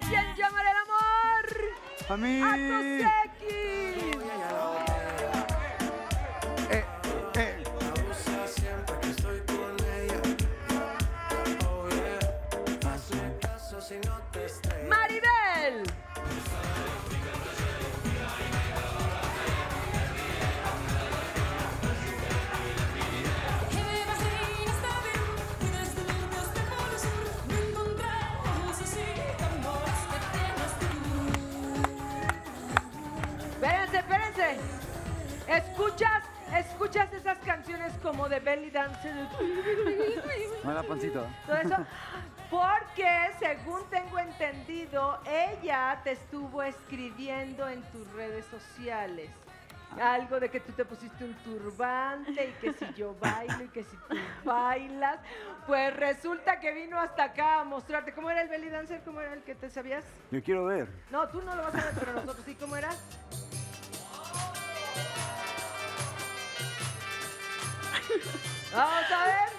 quién llamará el amor? A mí. ¡A Koseki! Abusa siempre que estoy con ella. Oh yeah. Hazme caso si no te estrellas. ¡Maribel! Espérense. ¿Escuchas esas canciones como de belly dancer? No la pancito. Todo eso. Porque, según tengo entendido, ella te estuvo escribiendo en tus redes sociales. Algo de que tú te pusiste un turbante y que si yo bailo y que si tú bailas. Pues resulta que vino hasta acá a mostrarte. ¿Cómo era el belly dancer? ¿Cómo era el que te sabías? Yo quiero ver. No, tú no lo vas a ver, pero nosotros sí. ¿Cómo era? Vamos a ver.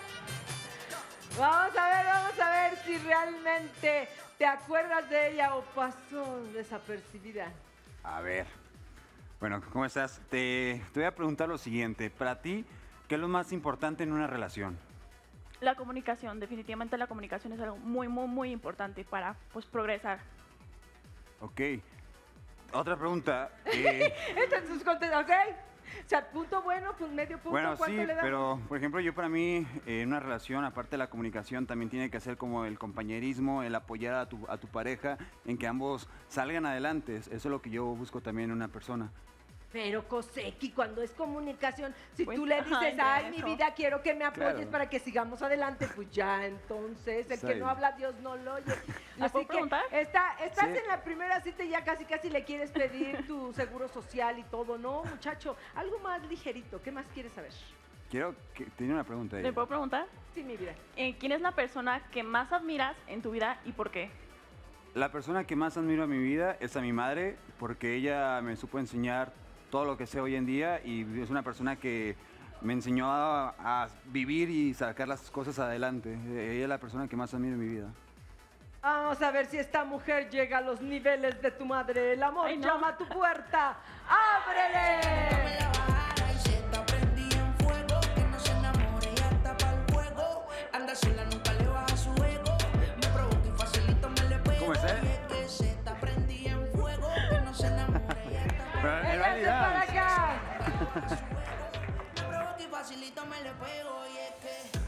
Vamos a ver si realmente te acuerdas de ella o pasó desapercibida. A ver. Bueno, ¿cómo estás? Te voy a preguntar lo siguiente. Para ti, ¿qué es lo más importante en una relación? La comunicación, definitivamente la comunicación es algo muy importante para pues progresar. Ok. Otra pregunta. Esta es sus contestas, ¿ok? O sea, punto bueno, medio punto, Bueno, ¿cuánto sí, le damos? pero por ejemplo, yo para mí, en una relación, aparte de la comunicación, también tiene que ser como el compañerismo, el apoyar a tu pareja, en que ambos salgan adelante. Eso es lo que yo busco también en una persona. Pero, Koseki, cuando es comunicación, si Pues, tú le dices, ay, ay, mi eso. vida, quiero que me apoyes Claro. para que sigamos adelante, pues ya, entonces, el Sí. que no habla, Dios no lo oye. ¿Le puedo preguntar? Estás Sí. en la primera cita y ya casi le quieres pedir tu seguro social y todo, ¿no, muchacho? Algo más ligerito, ¿qué más quieres saber? Tiene una pregunta ahí. ¿Le puedo preguntar? Sí, mi vida. ¿Quién es la persona que más admiras en tu vida y por qué? La persona que más admiro en mi vida es a mi madre, porque ella me supo enseñar todo lo que sé hoy en día y es una persona que me enseñó a vivir y sacar las cosas adelante. Ella es la persona que más admiro en mi vida. Vamos a ver si esta mujer llega a los niveles de tu madre. El amor Ay, no. llama a tu puerta. ¡Ábrele! Y se está prendida en fuego, que no se enamore y hasta pa'l juego. Anda sola, nunca le baja su ego. Me provoca y facilito me le pego. ¿Cómo es, Y es que se está prendida en fuego, que no se enamore y hasta pa'l Pero, ¡Véngase realidad. para acá! Me provoca y facilito me le pego. Y es que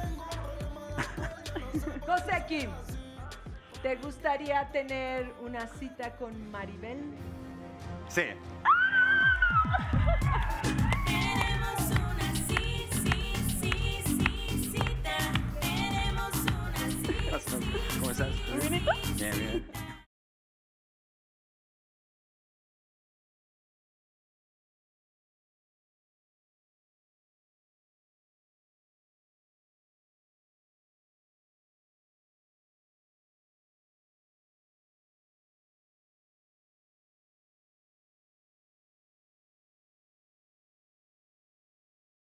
Koseki, ¿te gustaría tener una cita con Maribel? Sí.